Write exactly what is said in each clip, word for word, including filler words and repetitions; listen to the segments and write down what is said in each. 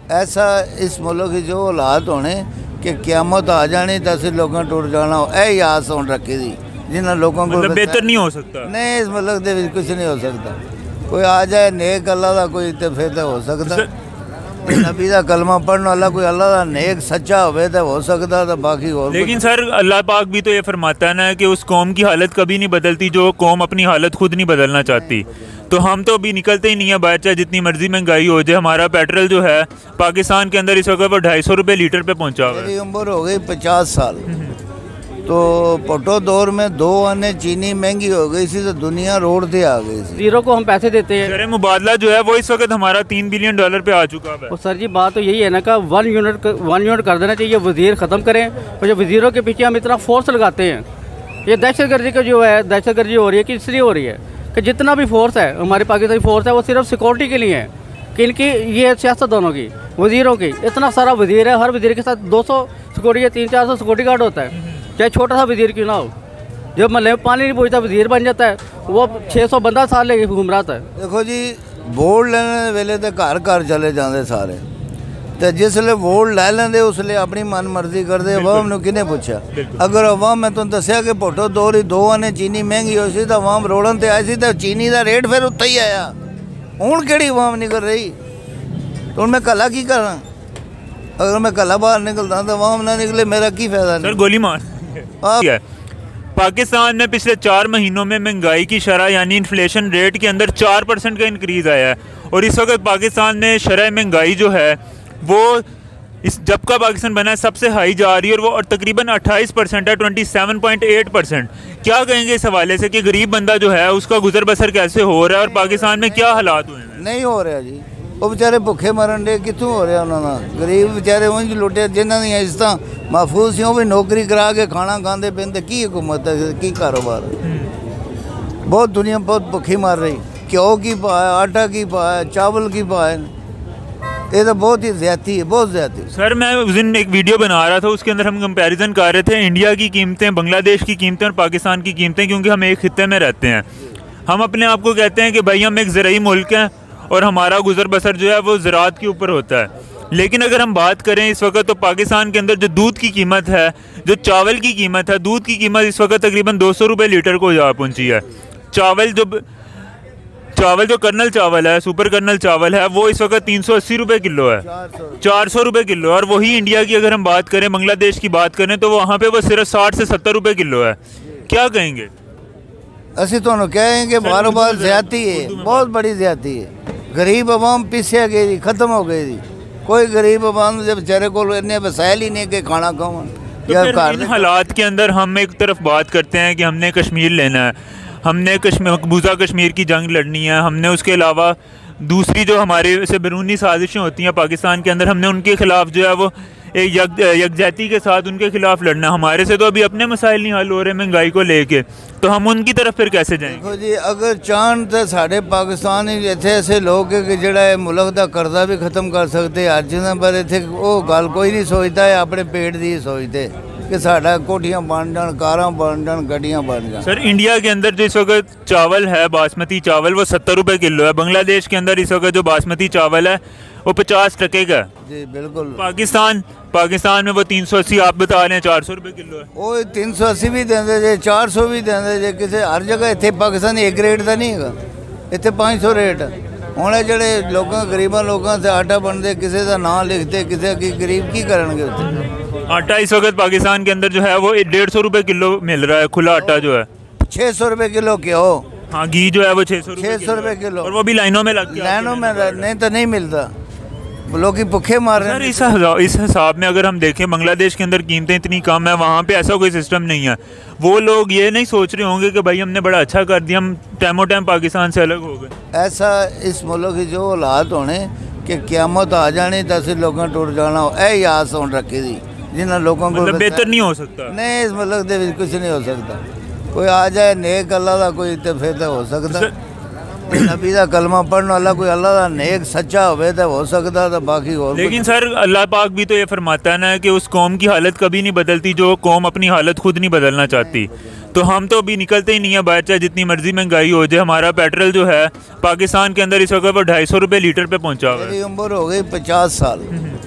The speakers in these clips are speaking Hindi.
ऐसा इस मुल्क की जो हालात होने कि क़यामत आ जानी तो असं लोगों टुर जाना, यही आस होने रखी थी जिन्होंने लोगों को मतलब बेहतर नहीं हो सकता। नहीं, इस मुल्क के कुछ नहीं हो सकता। कोई आ जाए नेक अल्लाह का कोई तो फिर तो हो सकता, नबी का कलमा पढ़ने वाला कोई अल्लाह का नेक सच्चा हो तो हो सकता, तो बाकी हो। लेकिन सर अल्लाह पाक भी तो ये फरमाता है ना कि उस कौम की हालत कभी नहीं बदलती जो कौम अपनी हालत खुद नहीं बदलना चाहती। तो हम तो अभी निकलते ही नहीं है बाहर, चाहे जितनी मर्जी महंगाई हो जाए। हमारा पेट्रोल जो है पाकिस्तान के अंदर इस वक्त वो ढाई सौ रुपये लीटर पे पहुंचा हुआ है। मेरी उम्र हो गई पचास साल, तो पोटो दौर में दो आने चीनी महंगी हो गई थी तो दुनिया रोड पे आ गई थी। जीरो को हम पैसे देते हैं, शरह मुबादला जो है वो इस वक्त हमारा तीन बिलियन डॉलर पे आ चुका है। और सर जी बात तो यही है ना कि वन यूनिट वन यूनिट कर देना चाहिए, वजीर ख़त्म करें। और जो वजीरों के पीछे हम इतना फोर्स लगाते हैं, ये दहशत गर्दी का जो है दहशत गर्दी हो रही है कि इसलिए हो रही है कि जितना भी फोर्स है हमारी पाकिस्तानी फोर्स है वो सिर्फ सिक्योरिटी के लिए है। कि इनकी ये सियासत दोनों की, वजीरों की, इतना सारा वजीर है, हर वजीर के साथ दो सौ सिक्योरिटी या तीन चार सौ सिक्योरिटी गार्ड होता है, चाहे छोटा सा वजीर क्यों ना हो। जब महल्ले में पानी नहीं पहुँचता वजीर बन जाता है, वो छः सौ बंदा साल लेके घूम रहा था। देखो जी, वोट लेने वेले तो घर घर चले जाते सारे, तो जिसले वोट लै लेंदे उसले अपनी मन मर्जी करते। अवाम ने किने पूछा? अगर अवाम मैं तुम दसिया कि पोटो दो ही दो आने चीनी महंगी हो सी तो अवाम रोड़न ते आई सी तो चीनी का रेट फिर उत्ते ही आया। हूँ कि अवाम निकल रही, तो मैं कला की करा? अगर मैं कला बाहर निकलता तो अवाम ना निकले, मेरा की फायदा? सर गोली मार। पाकिस्तान में पिछले चार महीनों में महंगाई की शरह यानी इन्फ्लेशन रेट के अंदर चार परसेंट का इंक्रीज़ आया है। और इस वक्त पाकिस्तान में शरह महंगाई जो है वो इस जब का पाकिस्तान बना है सबसे हाई जा रही है, और वो और तकरीबन अट्ठाईस परसेंट है, twenty seven point eight percent. क्या कहेंगे इस हवाले से कि गरीब बंदा जो है उसका गुजर बसर कैसे हो रहा है और पाकिस्तान में क्या हालात हुए हैं? नहीं हो रहा जी, वो बेचारे भुखे मरन डे, कितों हो रहा उन्होंने? गरीब बेचारे उंज लुटे, जिन्हों दी इज्जत महफूज सी, भी नौकरी करा के खाना खाते पीते, की हुकूमत है, की कारोबार? बहुत दुनिया बहुत भुखी मर रही। घ्यो की पाया, आटा की पाया, चावल की पाया, ये तो बहुत ही ज्यादती है, बहुत ज्यादती। सर मैं उस दिन एक वीडियो बना रहा था, उसके अंदर हम कंपैरिजन कर रहे थे इंडिया की कीमतें, बांग्लादेश की कीमतें और पाकिस्तान की कीमतें, क्योंकि हम एक खित्ते में रहते हैं। हम अपने आप को कहते हैं कि भाई हम एक ज़राई मुल्क हैं और हमारा गुजर बसर जो है वो ज़राअत के ऊपर होता है। लेकिन अगर हम बात करें इस वक्त तो पाकिस्तान के अंदर जो दूध की कीमत है, जो चावल की कीमत है, दूध की कीमत इस वक्त तकरीबन दो सौ रुपये लीटर को जा पहुँची है। चावल जो चावल जो कर्नल चावल है, सुपर कर्नल चावल है, वो इस वक्त तीन सौ अस्सी रुपये किलो है, चार सौ रुपये किलो। और वही इंडिया की अगर हम बात करें, बांग्लादेश की बात करें, तो वहाँ पे वो सिर्फ साठ से सत्तर रुपये किलो है। क्या कहेंगे? असी तो कहेंगे बार बार ज्यादती है, बहुत बड़ी ज्यादती है। गरीब अवाम पीछे गई, खत्म हो गई थी। कोई गरीब अवाम जब बेचारे को इन्ने वसाइल ही नहीं कि खाना खाओ। इन हालात के अंदर हम एक तरफ बात करते हैं कि हमने कश्मीर लेना है, हमने कश्मीर मकबूजा कश्मीर की जंग लड़नी है, हमने उसके अलावा दूसरी जो हमारे से बैरूनी साजिशें होती हैं पाकिस्तान के अंदर, हमने उनके खिलाफ जो है वो एक यक यकजहती के साथ उनके खिलाफ लड़ना। हमारे से तो अभी अपने मसाइल नहीं हल हो रहे महंगाई को लेके, तो हम उनकी तरफ फिर कैसे जाएंगे? देखो जी, अगर चाहन तो साढ़े पाकिस्तान इतने ऐसे लोग है कि जोड़ा मुल्क का कर्जा भी खत्म कर सकते। अज पर इतने वो गल कोई नहीं सोचता है, अपने पेट की सोचते कि साढ़ा कोठियाँ बन जान, कारां बन जान, गड्डियाँ बन जान। सर इंडिया के अंदर जो इस वक्त चावल है, बासमती चावल, वो सत्तर रुपये किलो है। बांग्लादेश के अंदर इस वक्त जो बासमती चावल है वो पचास टके का। जी बिल्कुल। पाकिस्तान पाकिस्तान में वो तीन सौ अस्सी, आप बता रहे हैं चार सौ रुपये किलो है। वो तीन सौ अस्सी भी देंगे जे, चार सौ भी देंगे जे, किसी हर जगह इतने पाकिस्तान एक रेट का नहीं है, इतने पाँच सौ रेट। हूँ जोड़े लोगों गरीबों लोगों से आटा बनते, किसी का नाम लिखते, किसी की गरीब की करेंगे उत्थे? आटा इस वक्त पाकिस्तान के अंदर जो है वो डेढ़ सौ रुपये किलो मिल रहा है, खुला आटा जो है। छः सौ रुपये किलो घ्यो, हाँ घी जो है वो छः सौ छः सौ रुपये किलो, और वो भी लाइनों में लग लाइनों में नहीं तो नहीं मिलता, लोग भूखे मार रहे हैं। सर इस इस हिसाब में अगर हम देखें बांग्लादेश के अंदर कीमतें इतनी कम है, वहाँ पे ऐसा कोई सिस्टम नहीं है। वो लोग ये नहीं सोच रहे होंगे कि भाई हमने बड़ा अच्छा कर दिया, हम टाइमो टाइम पाकिस्तान से अलग हो गए। ऐसा इस मुल्क की जो हालात होने कि क़यामत आ जानी तो असं लोगों टुर जाना, यही आस होने रखी थी जिन्होंने लोगों को। मतलब बेहतर नहीं हो सकता? नहीं, इस मुल्क के कुछ नहीं हो सकता। कोई आ जाए नेक अल्लाह का कोई तो फिर तो हो सकता, नबी का कलमा पढ़ने वाला कोई अल्लाह का नेक सच्चा हो तो हो सकता, तो बाकी हो। लेकिन सर अल्लाह पाक भी तो ये फरमाता है ना कि उस कौम की हालत कभी नहीं बदलती जो कौम अपनी हालत खुद नहीं बदलना चाहती। तो हम तो अभी निकलते ही नहीं है बाहर, चाहे जितनी मर्जी महंगाई हो जाए। हमारा पेट्रोल जो है पाकिस्तान के अंदर इस वक्त वो ढाई सौ रुपये लीटर पे पहुंचा हुआ है। मेरी उम्र हो गई पचास साल,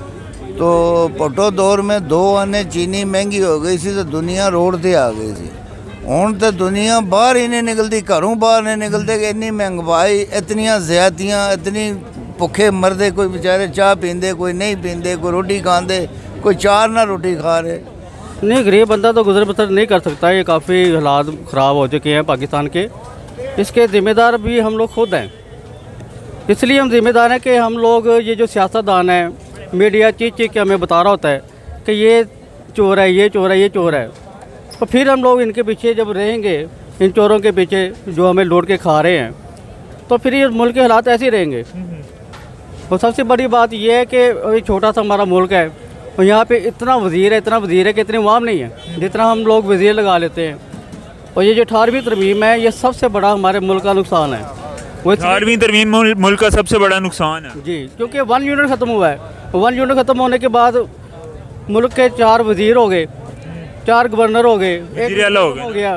तो पटो दौर में दो आने चीनी महंगी हो गई सी तो दुनिया रोड ते आ गई सी। हुण तो दुनिया बाहर ही नहीं निकलती, घरों बाहर नहीं निकलते कि इन्नी महंगाई, इतनियां ज़्यादतियां, इतनी भुखे मरदे, कोई बेचारे चाह पींदे, कोई नहीं पींदे, कोई रोटी खाते, कोई चार ना रोटी खा रहे। नहीं, गरीब बंदा तो गुजर बसर नहीं कर सकता। ये काफ़ी हालात ख़राब हो चुके हैं पाकिस्तान के। इसके ज़िम्मेदार भी हम लोग खुद हैं। इसलिए हम ज़िम्मेदार हैं कि हम लोग, ये जो सियासतदान है, मीडिया चीख चीख के हमें बता रहा होता है कि ये चोर है, ये चोर है, ये चोर है, तो फिर हम लोग इनके पीछे जब रहेंगे, इन चोरों के पीछे जो हमें लौट के खा रहे हैं, तो फिर ये मुल्क के हालात ऐसे ही रहेंगे। और सबसे बड़ी बात यह है कि अभी छोटा सा हमारा मुल्क है और यहाँ पे इतना वज़ीर है, इतना वज़ीर है कि इतने अवाम नहीं है जितना हम लोग वज़ीर लगा लेते हैं। और ये जो अठारहवीं तरमीम है, ये सबसे बड़ा हमारे मुल्क का नुकसान है। वो अठारहवीं तरमीम मुल्क का सबसे बड़ा नुकसान है जी, क्योंकि वन यूनिट ख़त्म हुआ है। वन यूनिट ख़त्म होने के बाद मुल्क के चार वज़ीर हो गए, चार गवर्नर हो गए, एक हो गया,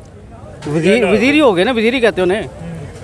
वज़ीर वज़ीर ही हो गए ना, वज़ीर ही कहते हैं उन्हें।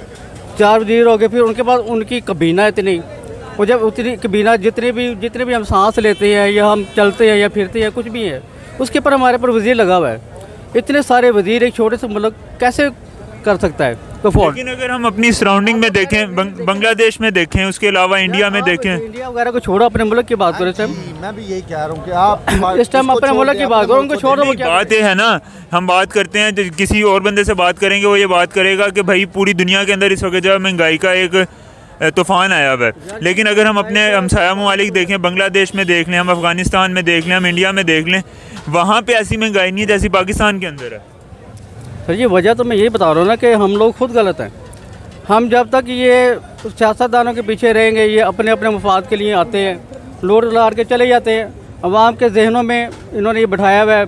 चार वज़ीर हो गए, फिर उनके बाद उनकी कबीना इतनी, और जब उतनी कबीना, जितने भी जितने भी हम सांस लेते हैं या हम चलते हैं या फिरते हैं, कुछ भी है, उसके ऊपर हमारे पर वज़ीर लगा हुआ है। इतने सारे वज़ीर एक छोटे से मुल्क कैसे कर सकता है? तो लेकिन अगर हम अपनी सराउंडिंग में देखें, बांग्लादेश में देखें, उसके अलावा इंडिया में देखें, इंडिया वगैरह को छोड़ो, अपने मुल्क की बात करें सर। मैं भी यही कह रहा हूँ कि आप इस टाइम अपने मुल्क की बात करो, उनको छोड़ो। बात ये है ना, हम बात करते हैं, किसी और बंदे से बात करेंगे, वो ये बात करेगा कि भाई पूरी दुनिया के अंदर इस वक्त जो है महंगाई का एक तूफ़ान आया हुआ है। लेकिन अगर हम अपने हमसाया ममालिक देखें, बांग्लादेश में देख लें, हम अफ़गानिस्तान में देख लें, हम इंडिया में देख लें, वहाँ पे ऐसी महंगाई नहीं है जैसी पाकिस्तान के अंदर है। सर ये वजह तो मैं यही बता रहा हूँ ना कि हम लोग खुद गलत हैं। हम जब तक ये सियासतदानों के पीछे रहेंगे, ये अपने अपने मफाद के लिए आते हैं, लोड लाड़ के चले जाते हैं। अवाम के जहनों में इन्होंने ये बिठाया हुआ है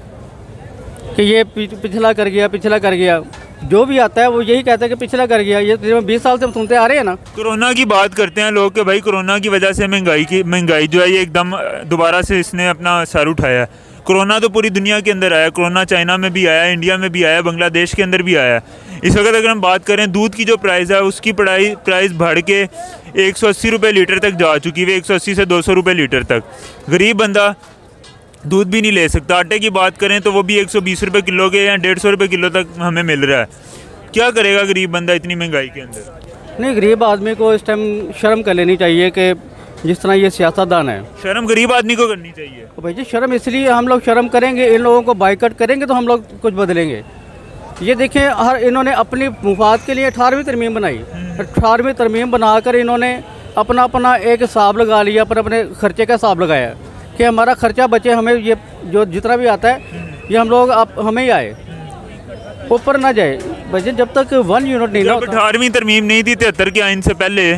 कि ये पिछला कर गया, पिछला कर गया। जो भी आता है वो यही कहता है कि पिछला कर गया। ये बीस साल से हम सुनते आ रहे हैं ना। कोरोना की बात करते हैं लोग कि भाई कोरोना की वजह से महंगाई की महंगाई जो है ये एकदम दोबारा से इसने अपना सर उठाया है। कोरोना तो पूरी दुनिया के अंदर आया, कोरोना चाइना में भी आया, इंडिया में भी आया, बांग्लादेश के अंदर भी आया। इस वक्त अगर हम बात करें दूध की जो प्राइस है, उसकी पढ़ाई प्राइस बढ़ के एक सौ अस्सी रुपये लीटर तक जा चुकी है, एक सौ अस्सी से दो सौ रुपये लीटर तक। गरीब बंदा दूध भी नहीं ले सकता। आटे की बात करें तो वो भी एक सौ बीस रुपये किलो के या डेढ़ सौ रुपये किलो तक हमें मिल रहा है। क्या करेगा गरीब बंदा इतनी महंगाई के अंदर? नहीं, गरीब आदमी को इस टाइम शर्म कर लेनी चाहिए कि जिस तरह ये सियासतदान है। शर्म गरीब आदमी को करनी चाहिए। तो भाई जी शर्म इसलिए हम लोग शर्म करेंगे, इन लोगों को बाइकआउट करेंगे तो हम लोग कुछ बदलेंगे। ये देखें, हर इन्होंने अपनी मुफाद के लिए अठारहवीं तरमीम बनाई। अठारहवीं तरमीम बनाकर इन्होंने अपना अपना एक हिसाब लगा लिया, पर अपने खर्चे का हिसाब लगाया कि हमारा खर्चा बचे, हमें ये जो जितना भी आता है ये हम लोग आप हमें ही आए, ऊपर ना जाए। बच्चे जब तक वन यूनिट नहीं ना, अठारहवीं तरमीम नहीं थी तिहत्तर के आइन से पहले,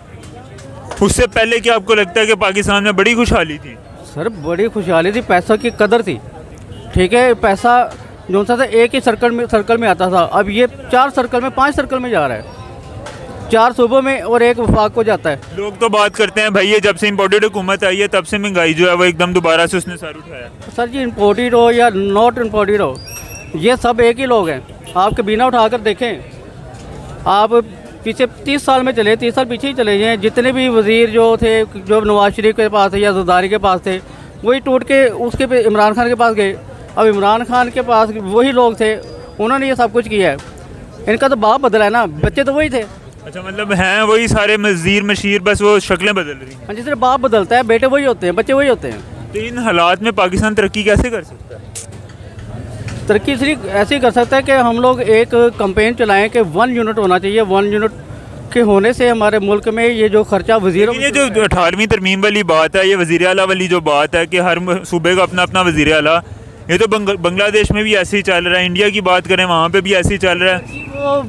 उससे पहले क्या आपको लगता है कि पाकिस्तान में बड़ी खुशहाली थी? सर बड़ी खुशहाली थी, पैसा की कदर थी। ठीक है, पैसा जो सा था एक ही सर्कल में सर्कल में आता था, अब ये चार सर्कल में, पांच सर्कल में जा रहा है, चार सूबों में और एक वफाक को जाता है। लोग तो बात करते हैं भाई ये जब से इम्पोर्टेड हुकूमत आई है तब से महंगाई जो है वो एकदम दोबारा से उसने सर उठाया। सर जी इम्पोर्टेड हो या नॉट इम्पोर्टेड हो, ये सब एक ही लोग हैं। आपके बिना उठाकर देखें, आप पीछे तीस साल में चले, तीस साल पीछे ही चले जाएँ, जितने भी वज़ीर जो थे, जो नवाज शरीफ के पास थे या ज़रदारी के पास थे, वही टूट के उसके पे इमरान खान के पास गए। अब इमरान खान के पास वही लोग थे, उन्होंने ये सब कुछ किया है। इनका तो बाप बदला है ना, बच्चे तो वही थे। अच्छा, मतलब हैं वही सारे वज़ीर मशीर, बस वो शक्लें बदल रही हैं। हाँ जी, सिर्फ बाप बदलता है, बेटे वही होते हैं, बच्चे वही होते हैं। तो इन हालात में पाकिस्तान तरक्की कैसे कर सकता है? तरक्की सिर्फ ऐसे ही कर सकता है कि हम लोग एक कैंपेन चलाएं कि वन यूनिट होना चाहिए। वन यूनिट के होने से हमारे मुल्क में ये जो खर्चा वज़ीरों, ये जो अठारहवीं तरमीम वाली बात है, ये वज़ीर आला वाली जो बात है कि हर सूबे का अपना अपना वज़ीर आला, ये तो बांग्लादेश में भी ऐसे ही चल रहा है। इंडिया की बात करें वहाँ पे भी ऐसे ही चल रहा है।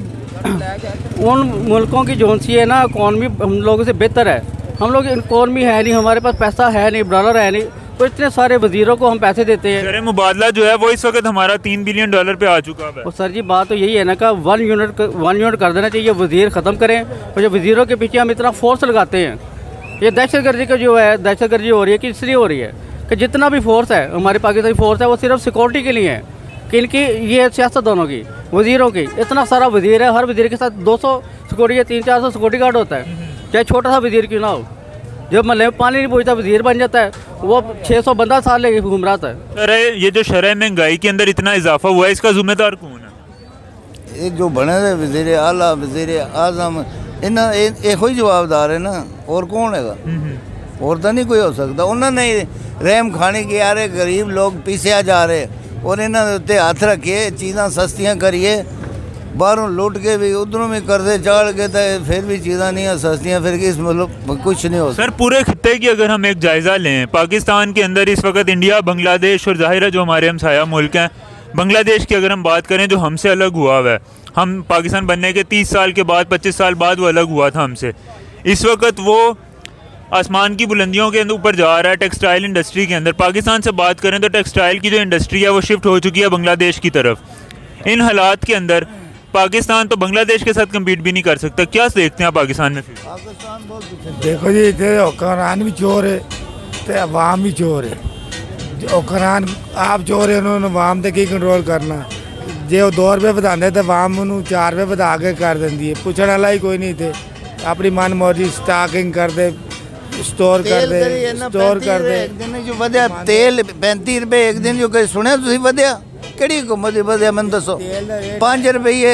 वो उन मुल्कों की जोन सी है ना, इकॉनमी हम लोगों से बेहतर है। हम लोग इकॉनमी है नहीं, हमारे पास पैसा है नहीं, डॉलर है नहीं, तो इतने सारे वज़ीरों को हम पैसे देते हैं। अरे मुबादला जो है वो इस वक्त हमारा तीन बिलियन डॉलर पे आ चुका है। और सर जी बात तो यही है ना कि वन यूनिट वन यूनिट कर देना चाहिए, वज़ीर ख़त्म करें। और जो वज़ीरों के पीछे हम इतना फोर्स लगाते हैं, ये दहशतगर्दी का जो है, दहशतगर्दी हो रही है कि इसलिए हो रही है कि जितना भी फोर्स है, हमारी पाकिस्तानी फोर्स है, वो सिर्फ सिक्योरिटी के लिए है कि इनकी ये सियासत दोनों की, वज़ीरों की, इतना सारा वज़ीर है, हर वज़ीर के साथ दो सौ सिक्योरिटी या तीन चार सौ सिक्योरिटी गार्ड होता है, चाहे छोटा सा वज़ीर क्यों ना हो। जब महल्ले में पानी नहीं पहुँचता वज़ीर बन जाता है, वो छः सौ बंदा साल लेके घूम रहा था। सर ये जो शरह महंगाई के अंदर इतना इजाफा हुआ है, इसका जिम्मेदार कौन है? ये जो बने दे वज़ीर आला वज़ीर आज़म इन्हें ਇਹੋ ਹੀ जवाबदार है ना, और कौन हैगा? और तो नहीं कोई हो सकता। उन्होंने रहम खाने की आ रहे गरीब लोग पीछे जा रहे और इन्होंने उत्ते हाथ रखिए, चीज़ां सस्तियां करिए, बाहरों लुट के भी उधरों भी कर्जे चाड़ के तो फिर भी चीज़ां नहीं है सस्तियां, फिर इस मतलब कुछ नहीं हो सकता। सर पूरे खित्ते की अगर हम एक जायज़ा लें, पाकिस्तान के अंदर इस वक्त इंडिया, बांग्लादेश और ज़ाहिर है जो हमारे हमसाया मुल्क हैं, बांग्लादेश की अगर हम बात करें जो हमसे अलग हुआ हुआ है, हम पाकिस्तान बनने के तीस साल के बाद, पच्चीस साल बाद वो अलग हुआ था हमसे। इस वक्त वो आसमान की बुलंदियों के अंदर ऊपर जा रहा है टेक्सटाइल इंडस्ट्री के अंदर। पाकिस्तान से बात करें तो टेक्सटाइल की जो इंडस्ट्री है वो शिफ्ट हो चुकी है बांग्लादेश की तरफ। इन हालात के अंदर पाकिस्तान तो बांग्लादेश के साथ कम्पीट भी नहीं कर सकता। क्या देखते हैं पाकिस्तान में? फिर पाकिस्तान बहुत पीछे। देखो जी, इतने हुक्मरान भी चोर है तो अवाम भी चोर है। जो हुक्मरान आप चोर है, उन्होंने अवाम ते की कंट्रोल करना। जे वो दो रुपये ਵਧਾਉਂਦੇ तो अवाम उन्होंने चार रुपये ਵਧਾ के कर देंदी है। पूछने वाला ही कोई नहीं थे। अपनी मन मर्जी स्टॉकिंग कर दे, स्टोर कर दे, स्टोर कर दे। एक दिन जो ਵਧਿਆ तेल पैंती रुपये एक दिन जो कहीं सुने तुम ਵਧਿਆ ਕਿਹੜੀ हुकूमत ਵਧਿਆ ਮੈਨੂੰ ਦੱਸੋ? पाँच रुपये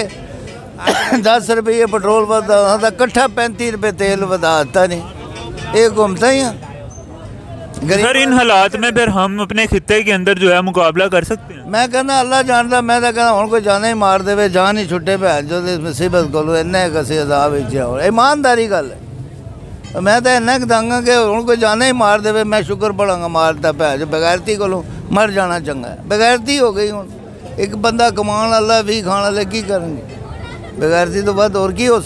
दस रुपये पेट्रोल ਵਧਾ इकट्ठा पैंती रुपये तेल ਵਧਾ ਦਿੱਤਾ नहीं। ये घूमता ही सर इन हालात में फिर हम अपने खित्ते के अंदर जो है मुकाबला कर सकते हैं? मैं कहना अल्लाह जानता, मैं तो कहना हूँ कोई जाने ही मार दे, जान ही छुट्टे पे जो मुसीबत को इन्ने कसी अजाब हो। ईमानदारी गल है। मैं तो इन्ना दंगा कि हूँ कोई जाने ही मार दे, मैं शुक्र पढ़ांगा मारता भै जो बगैरती को मर जाना चंगा है। बगैरती हो गई हूँ, एक बंदा कमान वाला भी खाने वाले की करेंगे? बगैरती तो बाद और की हो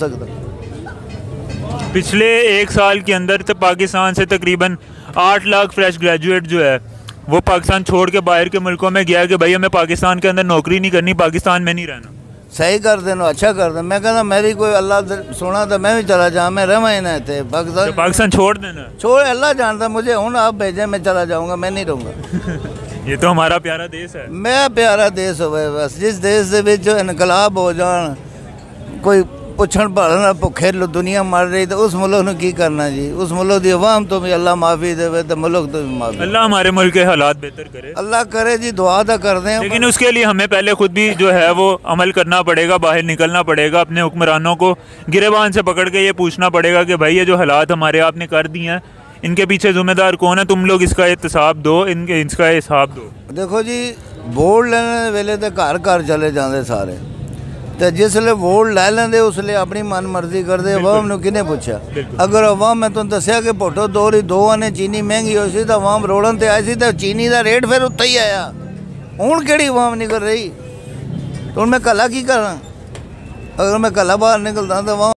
सकता। पिछले एक साल के अंदर तो पाकिस्तान से तकरीबन आठ लाख फ्रेश ग्रेजुएट जो है वो पाकिस्तान छोड़ के बाहर के मुल्कों में गया कि भाई हमें पाकिस्तान के अंदर नौकरी नहीं करनी, पाकिस्तान में नहीं रहना। सही कर देना, अच्छा कर दे। मैं कहना मेरी कोई अल्लाह सोना तो मैं भी चला जाऊँ, मैं रहा ही ना थे पाकिस्तान। तो पाकिस्तान छोड़ देना? छोड़ अल्लाह जानता, मुझे हूँ आप भेजें मैं चला जाऊँगा, मैं नहीं रहूँगा। ये तो हमारा प्यारा देश है। मैं प्यारा देश हो बस। जिस देश के जो इनकलाब हो जान, कोई पुछण भालण भुखे दुनिया मर रही तो उस मुल्क ने की करना जी? उस मुल्क की अवाम तो भी अल्लाह माफ़ी दे तो मुल्क तो भी माफ़ी। अल्लाह हमारे मुल्क के हालात बेहतर करे। अल्लाह करे जी, दुआ तो कर दें, लेकिन उसके लिए हमें पहले खुद भी जो है वो अमल करना पड़ेगा, बाहर निकलना पड़ेगा, अपने हुक्मरानों को गिरेबान से पकड़ के ये पूछना पड़ेगा कि भाई ये जो हालात हमारे आपने कर दिए हैं, इनके पीछे जिम्मेदार कौन है? तुम लोग इसका एहतसाब दो, इनके इसका हिसाब दो। देखो जी, वोट लेने वेले तो घर घर चले जाते सारे, तो जिसले वोट लै लेंदे उसले अपनी मन मर्जी करते। अवाम ने किने पूछा? अगर अवाम मैं तुम दसिया कि भुट्टो दो री दो आने चीनी महंगी हो सी तो अवाम रोड़न ते आई सी तो चीनी का रेट फिर उत्ते ही आया। हूँ कि अवाम निकल रही तो मैं कला की करा? अगर मैं कला बाहर निकलता तो अवाम